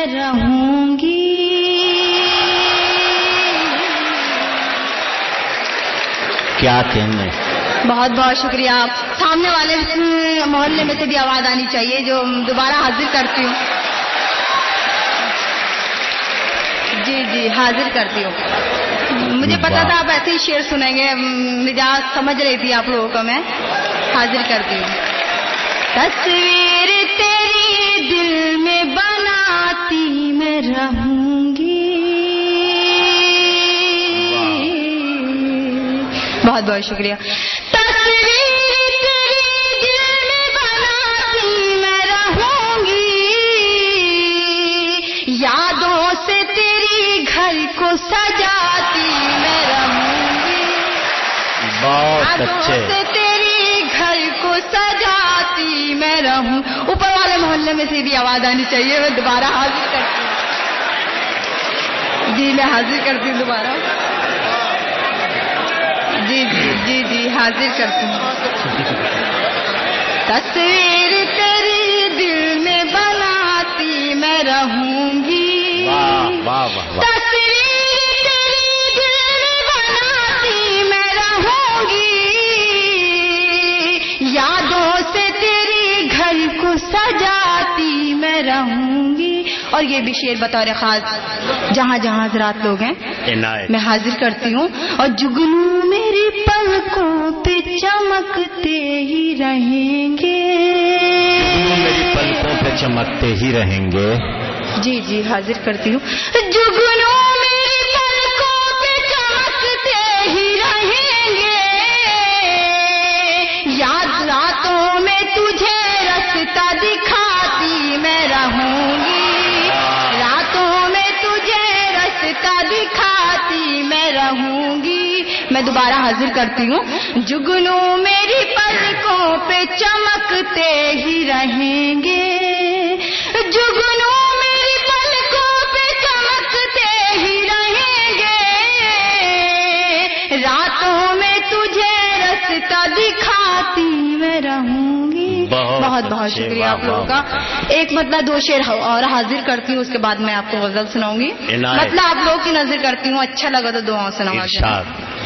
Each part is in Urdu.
میں رہوں گی. کیا کہنے. بہت بہت شکریہ. آپ سامنے والے محلے میں سے بھی آواز آنی چاہیے جو دوبارہ حاضر کرتی ہوں. جی جی حاضر کرتی ہوں. مجھے پتا تھا آپ ایسے ہی شعر سنیں گے. مزاج سمجھ رہی تھی آپ لوگوں کو. میں حاضر کرتی ہوں. تصویر تیری دل میں بناتی میں رہوں گی. بہت بہت شکریہ. سجاتی میں رہوں گی. بہت اچھے. سے تیری گھر کو سجاتی میں رہوں. اوپر والے محلے میں سے بھی آواز آنی چاہیے. میں دوبارہ حاضر کرتی ہوں. جی میں حاضر کرتی ہوں دوبارہ. جی جی جی جی حاضر کرتی ہوں. تصویر تیری دل میں بناتی میں رہوں گی. واہ واہ واہ. سجاتی میں رہوں گی. اور یہ بھی شعر بطور خاص جہاں جہاں حضرات لوگ ہیں میں حاضر کرتی ہوں. اور جگنو میری پلکوں پہ چمکتے ہی رہیں گے. میری پلکوں پہ چمکتے ہی رہیں گے. جی جی حاضر کرتی ہوں. جگنو میری پلکوں پہ چمکتے ہی رہیں گے. یاد راتوں میں تجھے رستہ دکھاتی میں رہوں گی. راتوں میں تجھے رستہ دکھاتی میں رہوں گی. میں دوبارہ حاضر کرتی ہوں. جگنو میری پلکوں پہ چمکتے ہی رہیں گے. جگنو میری پلکوں پہ چمکتے ہی رہیں گے. راتوں میں تجھے رستہ دکھاتی میں رہوں گی. بہت بہت شکریہ آپ لوگوں کا. ایک مطلب دو شعر اور حاضر کرتی ہوں. اس کے بعد میں آپ کو غزل سناؤں گی. مطلب آپ لوگوں کی نظر کرتی ہوں. اچھا لگا تو دعاؤں سناؤں.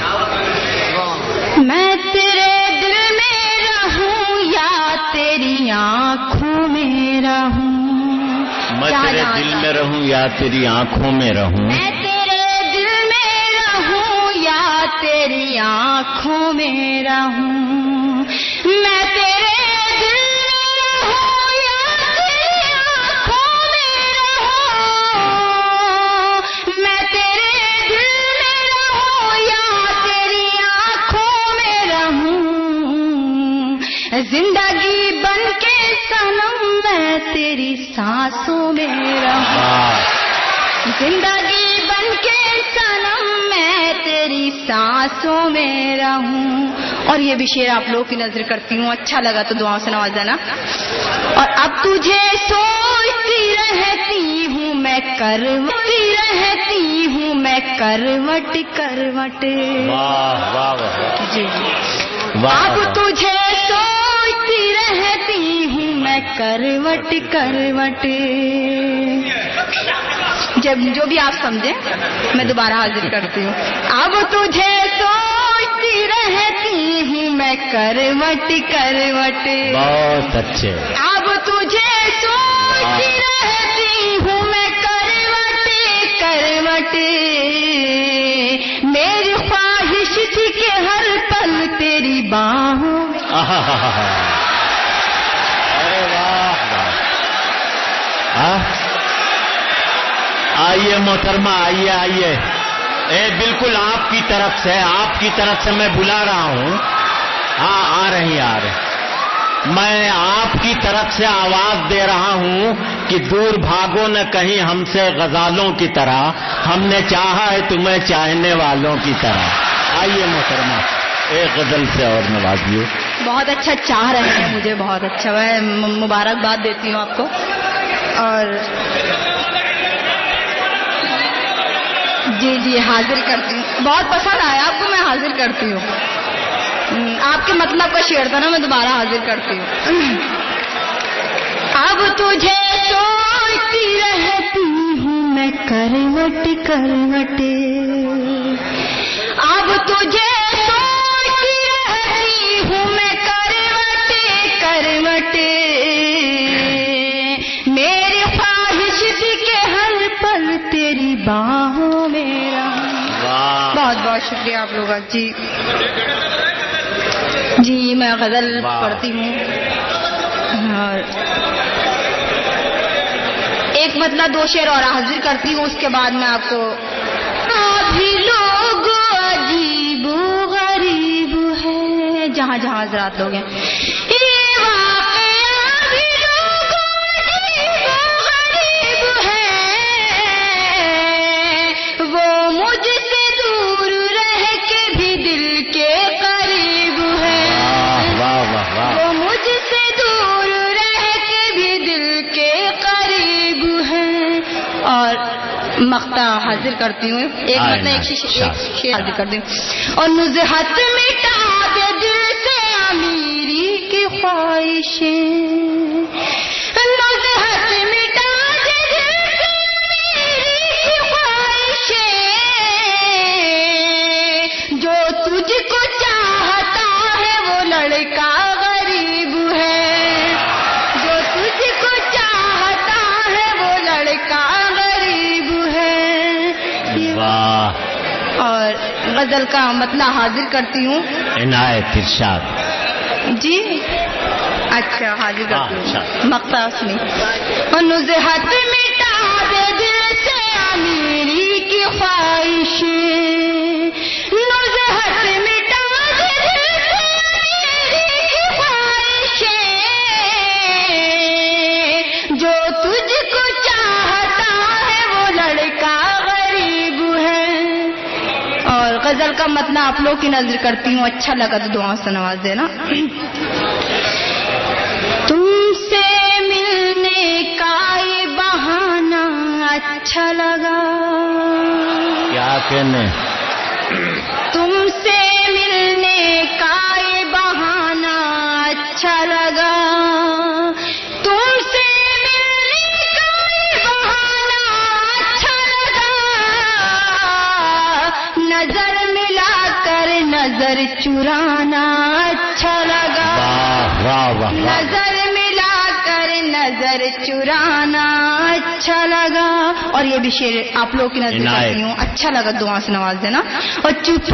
میں تیرے دل میں رہوں یا تیری آنکھوں میں رہوں. میں تیرے دل میں رہوں یا تیری آنکھوں میں رہوں. میں تیرے دل میں رہوں یا تیری آنکھوں میں رہوں. میں تیرے دل میں رہوں یا تیری آنکھوں میں رہوں. میں تیرے دل میں رہوں یا تیری آنکھوں میں رہوں. زندگی بن کے صنم میں تیری سانسوں میں رہوں. زندگی بن کے صنم میں تیری سانسوں میں رہوں. اور یہ بھی شعر آپ لوگوں کی نظر کرتی ہوں. اچھا لگا تو دعاؤں سے نواز دینا. اور اب تجھے سوچتی رہتی ہوں میں کروٹی رہتی ہوں میں کروٹ کروٹ. جی اب تجھے سوچتی رہتی ہوں میں کروٹ کروٹ. جب جو بھی آپ سمجھیں میں دوبارہ حاضر کرتی ہوں. اب تجھے سوچتی رہتی ہوں میں کروٹ کروٹ. بہت اچھے. اب تجھے سوچتی رہتی ہوں میں کروٹ کروٹ. میری خواہش تھی کہ ہر پل تیری باہوں میں. ارے واہ واہ. آئیے محترمہ آئیے آئیے. بالکل آپ کی طرف سے میں بلا رہا ہوں. ہاں آ رہی. میں آپ کی طرف سے آواز دے رہا ہوں کہ دور بھاگو نہ کہیں ہم سے غزالوں کی طرح. ہم نے چاہا ہے تمہیں چاہنے والوں کی طرح. آئیے محترمہ ایک غزل سے اور نوازیے. بہت اچھا چاہ رہے ہیں مجھے. بہت اچھا. میں مبارکباد دیتی ہوں آپ کو. اور جی جی حاضر کرتی ہوں. بہت پسند آیا آپ کو. میں حاضر کرتی ہوں. آپ کے مطلب کا شعر تھا نا. میں دوبارہ حاضر کرتی ہوں. اب تجھے سوچتی رہتی करवटे, अब तुझे सोचती रहती हूँ मैं करवटे करवटे, मेरी ख्वाहिश थी कि हर पल तेरी बाहों में रहूं। बहुत बहुत शुक्रिया आप लोगों का जी। जी मैं गजल पढ़ती हूँ और एक मतलब 2 शेर और हाजिर करती हूँ, उसके बाद मैं आपको अभी लोग अजीब गरीब है, जहाँ जहाँ हजरात लोग हैं, ये वाकया भी लोग अजीब गरीब है, वो मुझसे दूर रह के भी दिल के करीब है, वो मुझसे दूर रह के भी दिल के करीब है। और मक्ता हाजिर करती हूँ, एक मतलब एक शेर हाजिर करती हूँ। और नुज़हत मिटा दे दिल से अमीरी की ख्वाहिशें, नुज़हत मिटा दे दिल से अमीरी की ख्वाहिशें, जो तुझको चाहता है वो लड़का गरीब है, जो तुझको चाहता है वो लड़का गरीब है। वाह। और गजल का मतलब हाजिर करती हूँ। इनायत इरशाद जी अच्छा हाजिर करती हूँ मक्ता सुनी। और नुज़हत मिटा दे दिल से अमीरी की ख्वाहिशें, नुज़हत मिटा दे दिल से अमीरी की ख्वाहिशें, जो तुझको चाहता है वो लड़का गरीब है। और गजल का मतलब आप लोग की नजर करती हूँ, अच्छा लगा तो दुआ से नवाज देना। तुमसे मिलने का ये बहाना अच्छा लगा, क्या कहने, तुमसे मिलने का ये बहाना अच्छा लगा, तुमसे मिलने का ये बहाना अच्छा लगा, नजर मिलाकर नजर चुराना अच्छा लगा, वाह वाह वाह। नजर मिलाकर नजर चुराना अच्छा लगा। और ये भी शेर आप लोग की नजर करती हूँ, अच्छा लगा दुआ से नवाज देना। और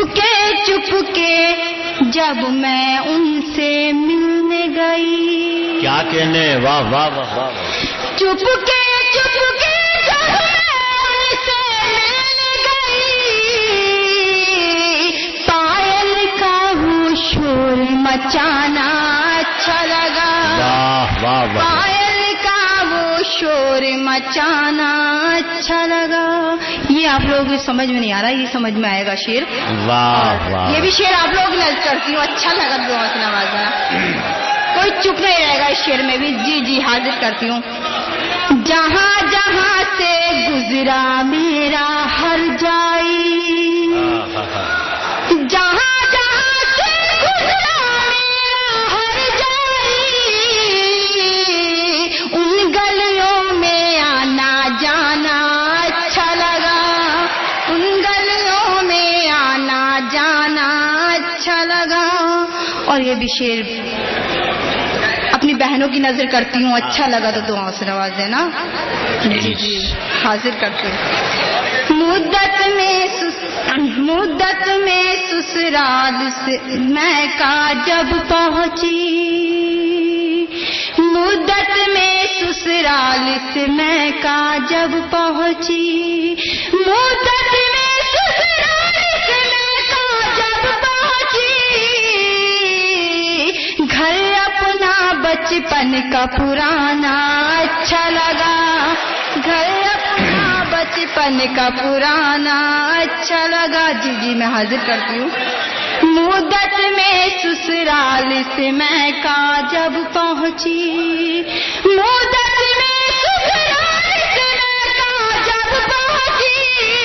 चुपके जब मैं उनसे मिलने गई, क्या कहने, वाह वाह वाह वाह। चुपके जब मैं उनसे मिलने गई, पायल का वो शोर मचाना अच्छा लगा, वाह वाह वाह। पायल का वो शोर मचाना अच्छा लगा। ये आप लोगों की समझ में नहीं आ रहा, ये समझ में आएगा शेर। वाह वाह। ये भी शेर आप लोग नजर करती हूँ, अच्छा लगा दुआ से नवाजना। कोई चुप नहीं रहेगा इस शेर में भी। जी जी हाजिर करती हूँ। जहाँ जहाँ से गुजरा मेरा हर जाई, जहाँ जहाँ से गुजरा मेरा हर जाई, उन गलियों में आना जाना अच्छा लगा, उन गलियों में आना जाना अच्छा लगा। और ये भी शेर अपनी बहनों की नजर करती हूँ, अच्छा लगा तो दुआ से नवाज देना। जी जी हाजिर करती हूँ। मुद्दत में ससुराल से मैं का जब पहुंची, मुद्दत में ससुराल से मैं का जब पहुंची, मुद्दत में ससुराल से मैं का जब पहुंची, घर अपना बचपन का पुराना अच्छा लगा, घर अपना बचपन का पुराना अच्छा लगा। जी जी मैं हाजिर करती हूँ। मुद्दत में ससुराल से मैं का जब पहुंची, मुद्दत में ससुराल से मैं का जब पहुंची,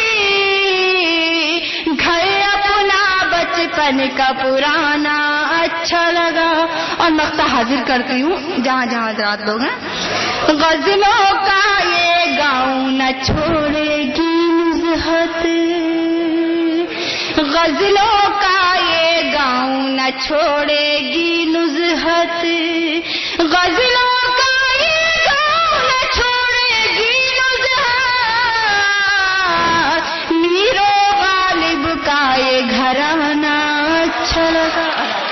घर अपना बचपन का पुराना अच्छा लगा। और मक्ता हाजिर करती हूँ जहाँ जहाँ हजरात लोग हैं। गजलों का ये गाँव न छोड़ेगी नुज़हत, غزلوں کا یہ گاؤں نہ چھوڑے گی نزہت، غزلوں کا یہ گاؤں نہ چھوڑے گی نزہت، میر و غالب کا یہ گھرانہ اچھا لگا۔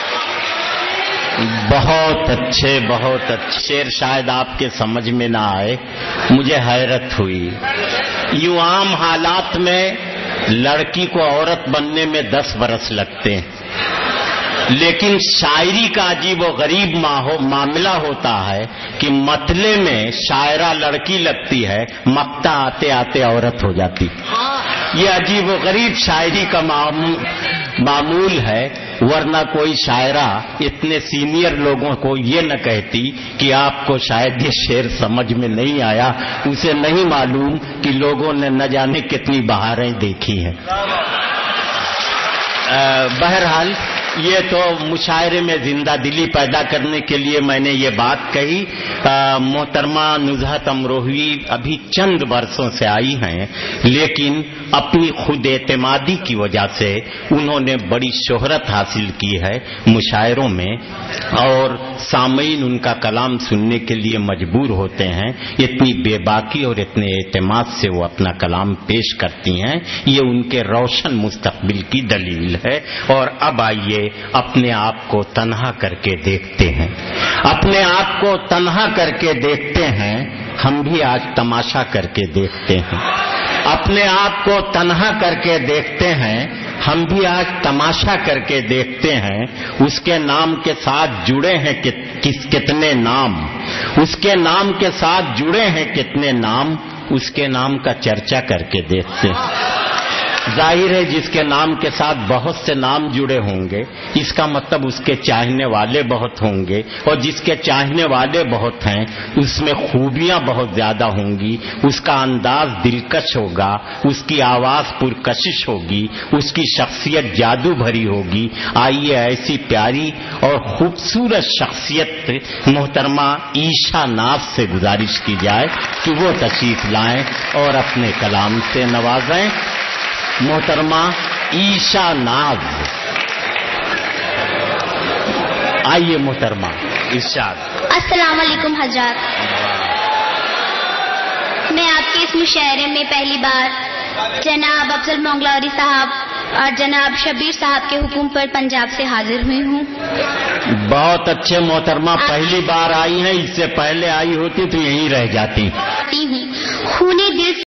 بہت اچھے، بہت اچھے شعر شاید آپ کے سمجھ میں نہ آئے، مجھے حیرت ہوئی۔ یوں عام حالات میں لڑکی کو عورت بننے میں 10 برس لگتے ہیں، لیکن شاعری کا عجیب و غریب معاملہ ہوتا ہے کہ مطلع میں شاعرہ لڑکی لگتی ہے، مقطع آتے آتے عورت ہو جاتی۔ یہ عجیب و غریب شاعری کا معمول ہے، ورنہ کوئی شاعرہ اتنے سینئر لوگوں کو یہ نہ کہتی کہ آپ کو شاید یہ شعر سمجھ میں نہیں آیا، اسے نہیں معلوم کہ لوگوں نے نہ جانے کتنی بہاریں دیکھی ہیں۔ بہرحال یہ تو مشاعرے میں زندہ دلی پیدا کرنے کے لیے میں نے یہ بات کہی۔ محترمہ نزہت امروہوی ابھی چند برسوں سے آئی ہیں، لیکن اپنی خود اعتمادی کی وجہ سے انہوں نے بڑی شہرت حاصل کی ہے مشاعروں میں، اور سامعین ان کا کلام سننے کے لیے مجبور ہوتے ہیں۔ اتنی بے باکی اور اتنے اعتماد سے وہ اپنا کلام پیش کرتی ہیں، یہ ان کے روشن مستقبل کی دلیل ہے۔ اور اب آئیے اپنے آپ کو تنہا کر کے دیکھتے ہیں، اپنے آپ کو تنہا کر کے دیکھتے ہیں، ہم بھی آج تماشا کر کے دیکھتے ہیں۔ اپنے آپ کو تنہا کر کے دیکھتے ہیں، ہم بھی آج تماشا کر کے دیکھتے ہیں۔ اس کے نام کے ساتھ جڑے ہیں کتنے نام، اس کے نام کے ساتھ جڑے ہیں کتنے نام، اس کے نام کا چرچا کر کے دیکھتے ہیں۔ ظاہر ہے جس کے نام کے ساتھ بہت سے نام جڑے ہوں گے، اس کا مطلب اس کے چاہنے والے بہت ہوں گے، اور جس کے چاہنے والے بہت ہیں اس میں خوبیاں بہت زیادہ ہوں گی، اس کا انداز دلکش ہوگا، اس کی آواز پرکشش ہوگی، اس کی شخصیت جادو بھری ہوگی۔ آئیے ایسی پیاری اور خوبصورت شخصیت محترمہ عیشا ناز سے گزارش کی جائے کہ وہ تشریف لائیں اور اپنے کلام سے نوازیں۔ محترمہ عیشا ناز، آئیے محترمہ ارشاد۔ السلام علیکم حضرات، میں آپ کے اس مشاعرے میں پہلی بار جناب افضل مونگلوری صاحب اور جناب شبیر صاحب کے حکم پر پنجاب سے حاضر ہوئی ہوں۔ بہت اچھے محترمہ، پہلی بار آئی ہیں، اس سے پہلے آئی ہوتی تو یہیں رہ جاتی۔ خونی دل